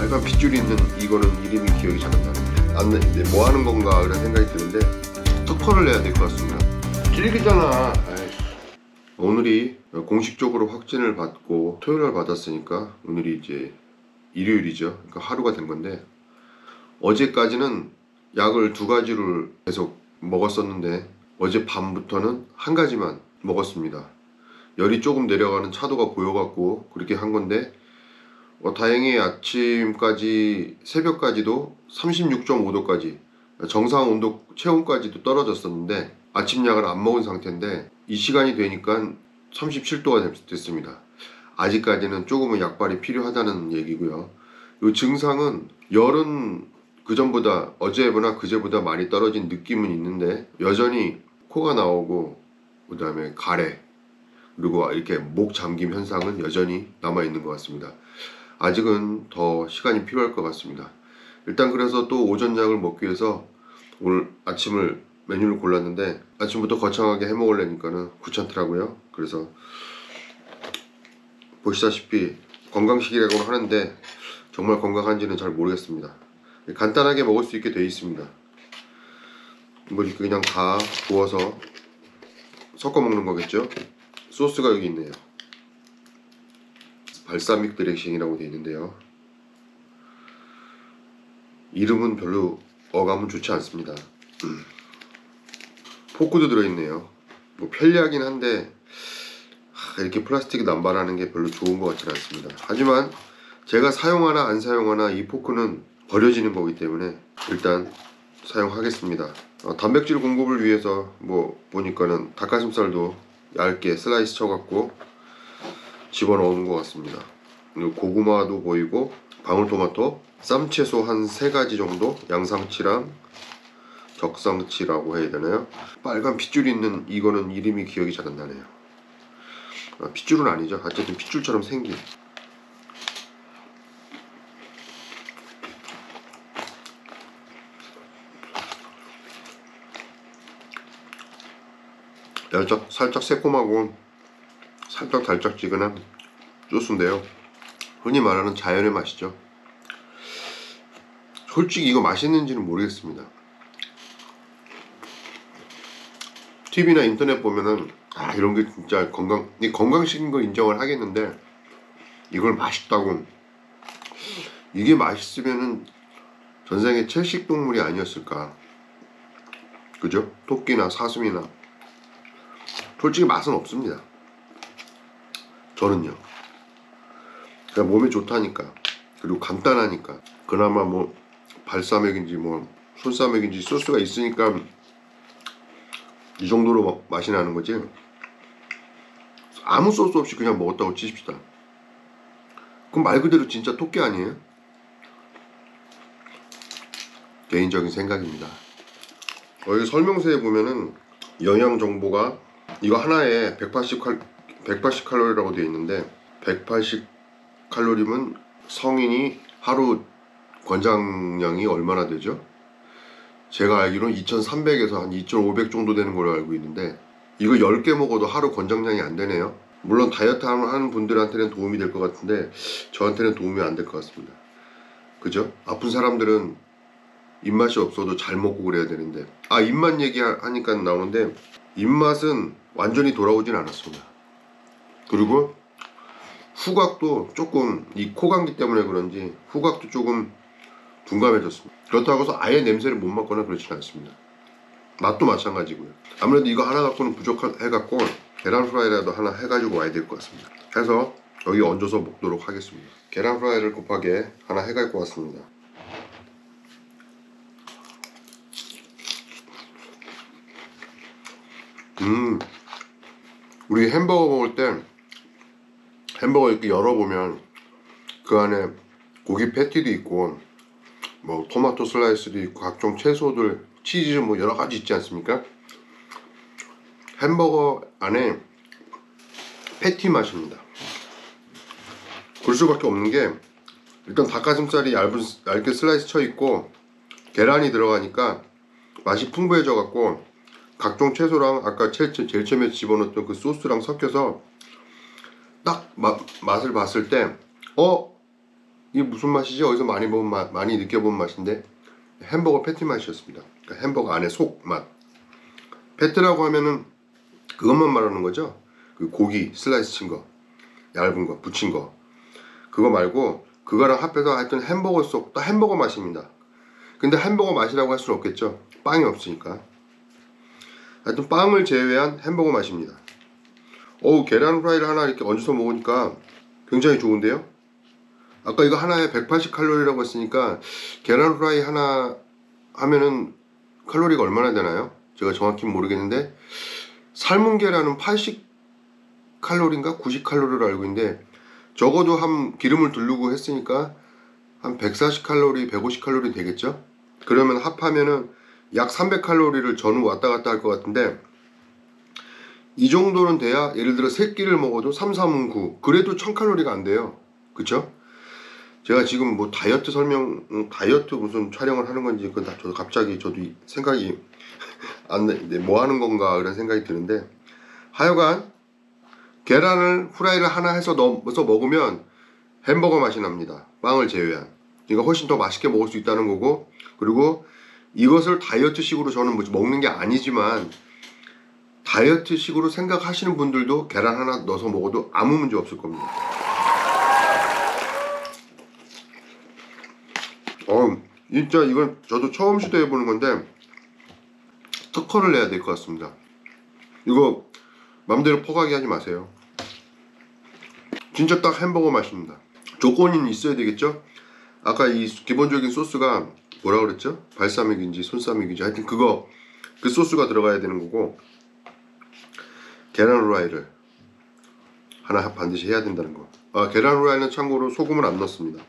빨간 핏줄이 있는 이거는 이름이 기억이 잘 안 나는데 뭐 하는 건가 그런 생각이 드는데 특허를 내야 될 것 같습니다. 질기잖아. 오늘이 공식적으로 확진을 받고 토요일날 받았으니까 오늘이 이제 일요일이죠. 그러니까 하루가 된 건데, 어제까지는 약을 2가지를 계속 먹었었는데 어제 밤부터는 1가지만 먹었습니다. 열이 조금 내려가는 차도가 보여갖고 그렇게 한 건데, 다행히 아침까지 새벽까지도 36.5도까지 정상 온도 체온까지도 떨어졌었는데 아침 약을 안 먹은 상태인데 이 시간이 되니까 37도가 됐습니다. 아직까지는 조금은 약발이 필요하다는 얘기고요. 이 증상은 열은 그전보다 어제보다 그제보다 많이 떨어진 느낌은 있는데 여전히 코가 나오고 그 다음에 가래 그리고 이렇게 목 잠김 현상은 여전히 남아있는 것 같습니다. 아직은 더 시간이 필요할 것 같습니다. 일단 그래서 또 오전약을 먹기 위해서 오늘 아침을 메뉴를 골랐는데 아침부터 거창하게 해 먹으려니까는 귀찮더라고요. 그래서 보시다시피 건강식이라고 하는데 정말 건강한지는 잘 모르겠습니다. 간단하게 먹을 수 있게 되어 있습니다. 뭐 이렇게 그냥 다 부어서 섞어 먹는 거겠죠. 소스가 여기 있네요. 발사믹 드레싱이라고 되어 있는데요, 이름은 별로 어감은 좋지 않습니다. 포크도 들어있네요. 뭐 편리하긴 한데 이렇게 플라스틱이 남발하는 게 별로 좋은 것 같지는 않습니다. 하지만 제가 사용하나 안 사용하나 이 포크는 버려지는 거기 때문에 일단 사용하겠습니다. 단백질 공급을 위해서 뭐 보니까는 닭가슴살도 얇게 슬라이스 쳐갖고 집어넣은 것 같습니다. 그리고 고구마도 보이고 방울토마토, 쌈채소 한 3가지 정도, 양상치랑 적상치라고 해야 되나요? 빨간 핏줄이 있는 이거는 이름이 기억이 잘 안 나네요. 핏줄은 아니죠. 어쨌든 핏줄처럼 생긴. 살짝 새콤하고 살짝 달짝지근한 소스인데요, 흔히 말하는 자연의 맛이죠. 솔직히 이거 맛있는지는 모르겠습니다. TV나 인터넷 보면은 이런 게 진짜 건강식인 걸 인정을 하겠는데 이걸 맛있다고, 이게 맛있으면은 전생에 채식 동물이 아니었을까, 그죠? 토끼나 사슴이나. 솔직히 맛은 없습니다. 저는요. 그냥 몸에 좋다니까, 그리고 간단하니까, 그나마 뭐 발사믹인지 뭐 손사믹인지 소스가 있으니까 이 정도로 맛이 나는 거지, 아무 소스 없이 그냥 먹었다고 치십시다. 그럼 말 그대로 진짜 토끼 아니에요? 개인적인 생각입니다. 여기 설명서에 보면은 영양 정보가 이거 하나에 180칼로리라고 되어 있는데 180칼로리면 성인이 하루 권장량이 얼마나 되죠? 제가 알기로는 2300에서 한 2500 정도 되는 걸로 알고 있는데 이거 10개 먹어도 하루 권장량이 안 되네요. 물론 다이어트 하는 분들한테는 도움이 될 것 같은데 저한테는 도움이 안 될 것 같습니다. 그죠? 아픈 사람들은 입맛이 없어도 잘 먹고 그래야 되는데, 입맛 얘기하니까 나오는데 입맛은 완전히 돌아오진 않았습니다. 그리고 후각도 조금, 이 코감기 때문에 그런지 후각도 조금 둔감해졌습니다. 그렇다고 해서 아예 냄새를 못 맡거나 그렇지는 않습니다. 맛도 마찬가지고요. 아무래도 이거 하나 갖고는 부족해갖고 계란 프라이라도 하나 해가지고 와야 될 것 같습니다. 해서 여기 얹어서 먹도록 하겠습니다. 계란 프라이를 급하게 하나 해갈 것 같습니다. 우리 햄버거 먹을 때 햄버거 이렇게 열어보면 그 안에 고기 패티도 있고 뭐 토마토 슬라이스도 있고 각종 채소들, 치즈 뭐 여러가지 있지 않습니까? 햄버거 안에 패티 맛입니다. 그럴 수밖에 없는 게 일단 닭가슴살이 얇게 슬라이스 쳐 있고 계란이 들어가니까 맛이 풍부해져 갖고 각종 채소랑 아까 제일 처음에 집어넣었던 그 소스랑 섞여서 딱 맛을 봤을 때 이게 무슨 맛이지? 어디서 많이 본 맛, 많이 느껴본 맛인데 햄버거 패티 맛이었습니다. 그러니까 햄버거 안에 속 맛. 패티라고 하면은 그것만 말하는 거죠. 그 고기 슬라이스 친 거, 얇은 거, 부친 거. 그거 말고 그거랑 합해서 하여튼 햄버거 속, 또 햄버거 맛입니다. 근데 햄버거 맛이라고 할 수는 없겠죠. 빵이 없으니까. 하여튼 빵을 제외한 햄버거 맛입니다. 어우, 계란 후라이를 하나 이렇게 얹어서 먹으니까 굉장히 좋은데요. 아까 이거 하나에 180칼로리라고 했으니까 계란 후라이 하나 하면은 칼로리가 얼마나 되나요? 제가 정확히 모르겠는데 삶은 계란은 80칼로리인가 90칼로리로 알고 있는데 적어도 한 기름을 두르고 했으니까 한 140칼로리, 150칼로리 되겠죠? 그러면 합하면은 약 300칼로리를 전후 왔다 갔다 할 것 같은데 이 정도는 돼야 예를 들어 3끼를 먹어도 3, 3은 9 그래도 1000칼로리가 안 돼요. 그쵸? 제가 지금 뭐 다이어트 다이어트 무슨 촬영을 하는 건지 그건 다 저도 갑자기 저도 생각이 안 나, 뭐 하는 건가 그런 생각이 드는데 하여간 계란을 후라이를 하나 해서 넣어서 먹으면 햄버거 맛이 납니다. 빵을 제외한. 그러니까 훨씬 더 맛있게 먹을 수 있다는 거고 그리고 이것을 다이어트식으로 저는 뭐 먹는 게 아니지만 다이어트식으로 생각하시는 분들도 계란 하나 넣어서 먹어도 아무 문제 없을 겁니다. 진짜 이건 저도 처음 시도해보는 건데 특허를 내야 될 것 같습니다. 이거 맘대로 퍼가게 하지 마세요. 진짜 딱 햄버거 맛입니다. 조건이 있어야 되겠죠? 아까 이 기본적인 소스가 뭐라 그랬죠? 발사믹인지 손사믹인지 하여튼 그 소스가 들어가야 되는 거고 계란 후라이를 하나 반드시 해야 된다는 거. 계란 후라이는 참고로 소금을 안 넣습니다.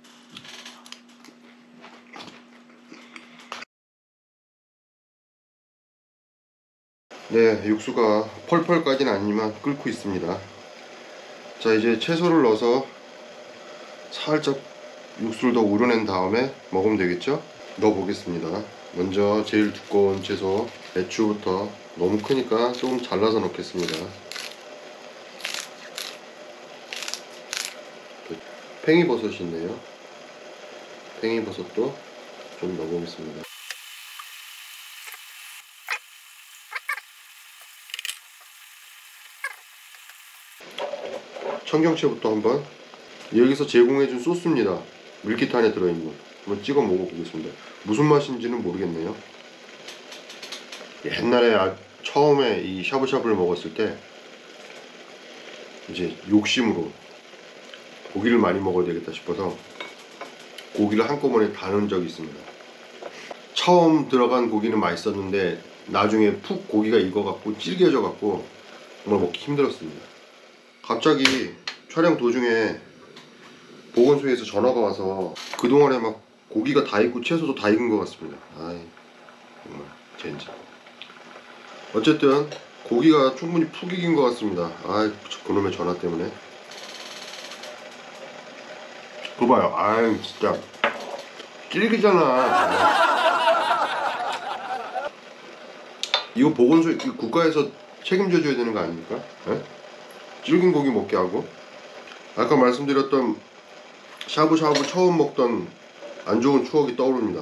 네, 육수가 펄펄까지는 아니지만 끓고 있습니다. 자, 이제 채소를 넣어서 살짝 육수를 더 우려낸 다음에 먹으면 되겠죠? 넣어 보겠습니다. 먼저 제일 두꺼운 채소 배추부터 너무 크니까 조금 잘라서 넣겠습니다. 팽이버섯이 있네요. 팽이버섯도 좀 넣어보겠습니다. 청경채부터 한번. 여기서 제공해준 소스입니다. 밀키트 안에 들어있는. 한번 찍어 먹어보겠습니다. 무슨 맛인지는 모르겠네요. 옛날에 처음에 이 샤브샤브를 먹었을 때 이제 욕심으로 고기를 많이 먹어야 되겠다 싶어서 고기를 한꺼번에 다 넣은 적이 있습니다. 처음 들어간 고기는 맛있었는데 나중에 푹 고기가 익어갖고 질겨져갖고 정말 먹기 힘들었습니다. 갑자기 촬영 도중에 보건소에서 전화가 와서 그동안에 막 고기가 다 익고 채소도 다 익은 것 같습니다. 아이 정말 젠장. 어쨌든 고기가 충분히 푹 익은 것 같습니다. 아이 그놈의 전화 때문에. 그거 봐요. 아이 진짜 질기잖아. 이거 보건소 국가에서 책임져 줘야 되는 거 아닙니까? 에? 질긴 고기 먹게 하고. 아까 말씀드렸던 샤브샤브 처음 먹던 안 좋은 추억이 떠오릅니다.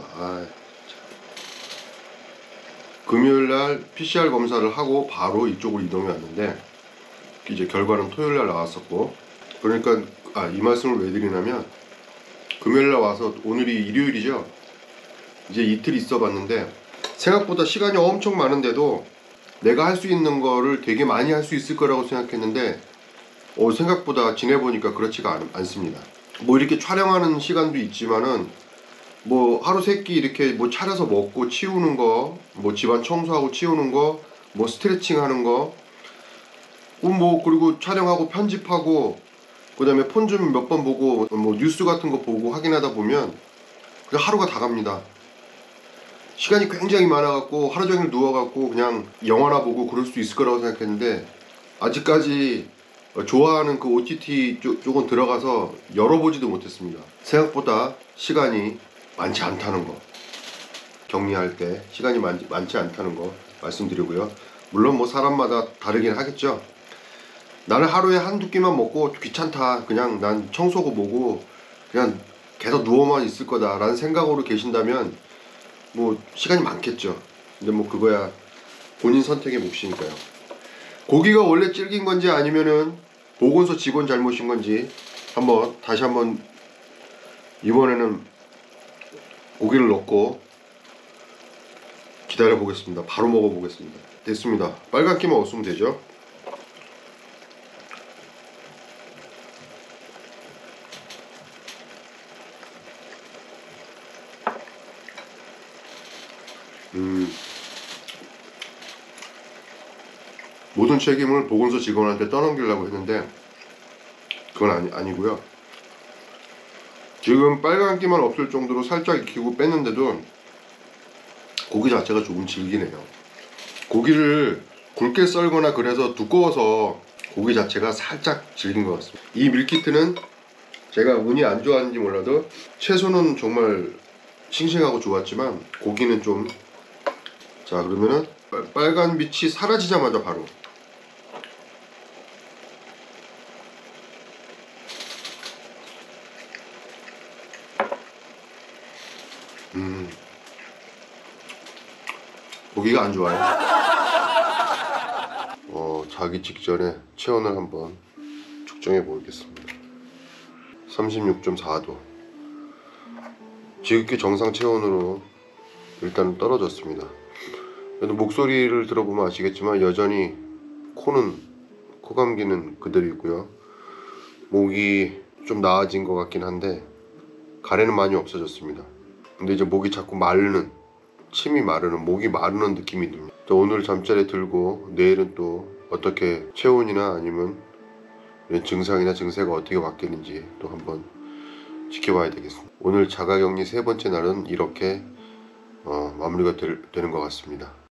금요일날 PCR 검사를 하고 바로 이쪽으로 이동해 왔는데 이제 결과는 토요일날 나왔었고, 그러니까 이 말씀을 왜 드리냐면 금요일날 와서 오늘이 일요일이죠. 이제 이틀 있어 봤는데 생각보다 시간이 엄청 많은데도 내가 할 수 있는 거를 되게 많이 할 수 있을 거라고 생각했는데 생각보다 지내보니까 그렇지가 않습니다. 뭐 이렇게 촬영하는 시간도 있지만은 뭐 하루 세끼 이렇게 뭐 차려서 먹고 치우는 거, 뭐 집안 청소하고 치우는 거, 뭐 스트레칭 하는 거, 뭐 그리고 촬영하고 편집하고 그 다음에 폰 좀 몇 번 보고 뭐 뉴스 같은 거 보고 확인하다 보면 그냥 하루가 다 갑니다. 시간이 굉장히 많아갖고 하루 종일 누워갖고 그냥 영화나 보고 그럴 수 있을 거라고 생각했는데 아직까지 좋아하는 그 OTT 쪽은 들어가서 열어보지도 못했습니다. 생각보다 시간이 많지 않다는 거, 격리할 때 시간이 많지 않다는 거 말씀드리고요. 물론 뭐 사람마다 다르긴 하겠죠. 나는 하루에 한두 끼만 먹고 귀찮다, 그냥 난 청소고 뭐고 그냥 계속 누워만 있을 거다라는 생각으로 계신다면 뭐 시간이 많겠죠. 근데 뭐 그거야 본인 선택의 몫이니까요. 고기가 원래 질긴 건지 아니면은 보건소 직원 잘못인 건지 다시 한번 이번에는 고기를 넣고 기다려 보겠습니다. 바로 먹어 보겠습니다. 됐습니다. 빨간 끼만 없으면 되죠. 모든 책임을 보건소 직원한테 떠넘기려고 했는데 그건 아니고요. 지금 빨간기만 없을 정도로 살짝 익히고 뺐는데도 고기 자체가 조금 질기네요. 고기를 굵게 썰거나 그래서 두꺼워서 고기 자체가 살짝 질긴 것 같습니다. 이 밀키트는 제가 운이 안 좋았는지 몰라도 채소는 정말 싱싱하고 좋았지만 고기는 좀, 자 그러면은 빨간 빛이 사라지자마자 바로 고기가 안 좋아요. 자기 직전에 체온을 한번 측정해 보겠습니다. 36.4도. 지극히 정상 체온으로 일단 떨어졌습니다. 그래도 목소리를 들어보면 아시겠지만 여전히 코 감기는 그대로 있고요. 목이 좀 나아진 것 같긴 한데 가래는 많이 없어졌습니다. 근데 이제 목이 자꾸 마르는, 침이 마르는, 목이 마르는 느낌이 듭니다. 오늘 잠자리에 들고 내일은 또 어떻게 체온이나 아니면 이런 증상이나 증세가 어떻게 바뀌는지 또 한번 지켜봐야 되겠습니다. 오늘 자가격리 3번째 날은 이렇게 마무리가 되는 것 같습니다.